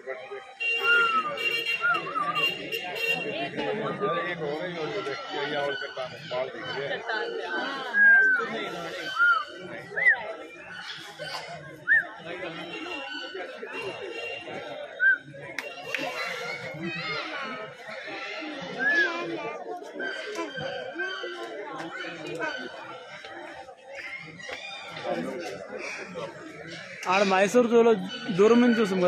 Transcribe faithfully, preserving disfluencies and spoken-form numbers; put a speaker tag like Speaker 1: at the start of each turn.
Speaker 1: एक हो गई और जो देखिए और चट्टान बाल दिख रहे हैं।
Speaker 2: ఆడ మైసూర్ జూలో దూరం నుంచి చూసాం.